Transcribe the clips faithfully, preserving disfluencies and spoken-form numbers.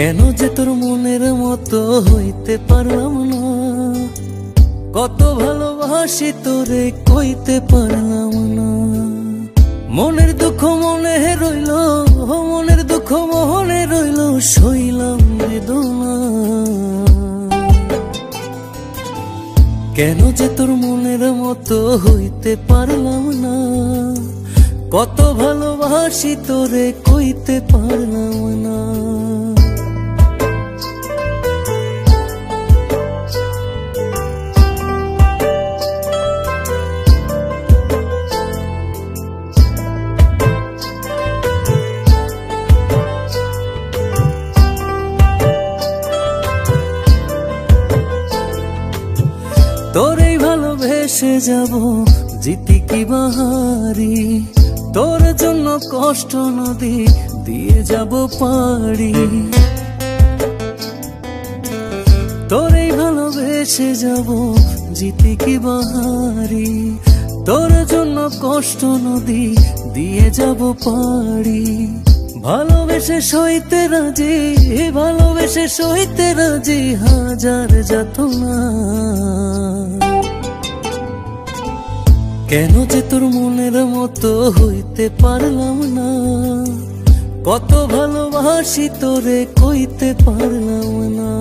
কেন যে তোর মনের মতো হইতে পারলাম না, কত ভালোবাসি তোরে কইতে পারলাম না। মনের দুঃখ মনে রইল, মনের দুঃখ মনে রইল, সইলাম বেদনা। কেন যে তোর মনের মতো হইতে পারলাম না, কত ভালোবাসি তোরে কইতে পারলাম না। তোরেই ভালোবেসে যাব জিতি কি বাহারি, তোর জন্য কষ্ট নদী দিয়ে যাব পাড়ি। তোরেই ভালোবেসে যাব জিতি কি বাহারি, তোর জন্য কষ্ট নদী দিয়ে যাব পাড়ি। ভালোবেসে সইতে রাজি, ভালোবেসে সইতে রাজি হাজার যাতনা। কেন যে তোর মনের মতো হইতে পারলাম না, কত ভালোবাসি তোরে কইতে পারলাম না।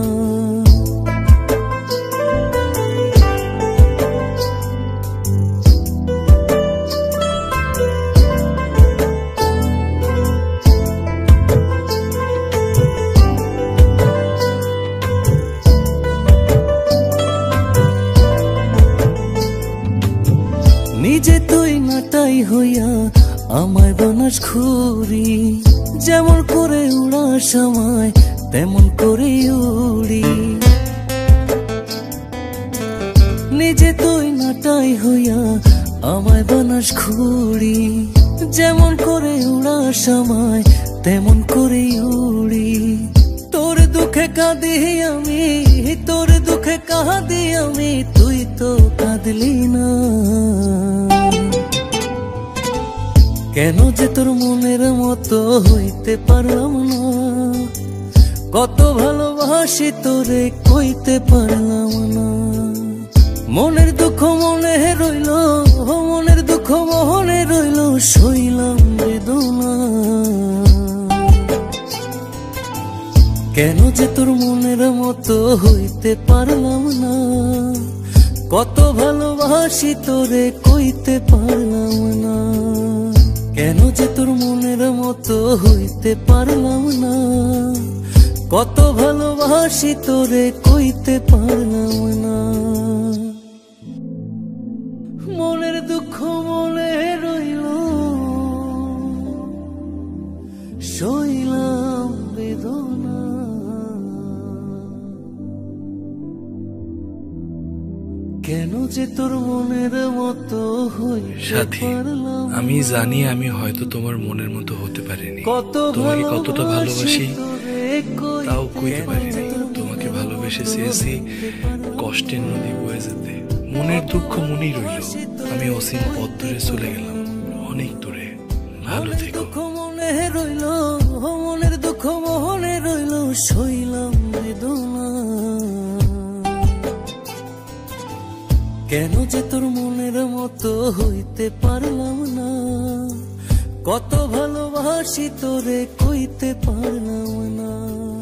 নিজে তুই নাটাই হইয়া আমায় বানাস খুরি, যেমন করে উড়ার সময় তেমন করে উড়ি। নিজে তুই নাটাই হইয়া আমায় বানাস খুরি, যেমন করে উড়ার সময় তেমন করে উড়ি। তোর দুঃখে কাঁদি আমি, তোর দুঃখে কাঁদি আমি, তুই তো কাঁদলি না। কেন যে তোর মনের মতো হইতে পারলাম না, কত ভালোবাসি তোরে কইতে পারলাম না। মনের দুঃখ মনে রইল, মনের দুঃখ মনে রইল, সইলাম বেদনা। কেন যে তোর মনের মতো হইতে পারলাম না, কত ভালোবাসি তোরে কইতে পারলাম না। কেন যে তোর মনের মতো হইতে পারলাম না, কত ভালোবাসি তোরে কইতে পারলাম না। মনের দুঃখ মনে রইল, সইলাম বেদনা। কেন যে তোর মনের মতো হইতে পারলাম না। আমি জানি আমি হয়তো তোমার মনের মতো হতে পারিনি, তোমাকে কতটা ভালোবাসি তাও কইতে পারিনি। তোমাকে ভালোবেসে চেয়েছি কষ্টের নদী বয়ে যেতে, মনের দুঃখ মনেই রইল। আমি অসীম পথ ধরে চলে গেলাম অনেক দূরে, ভালো থেকো। মনে রইল, মনের দুঃখ মনে রইল, সইলাম বেদনা। কেন যে তোর মনের মতো হইতে পারলাম না, কত ভালোবাসি তোরে কইতে পারলাম না।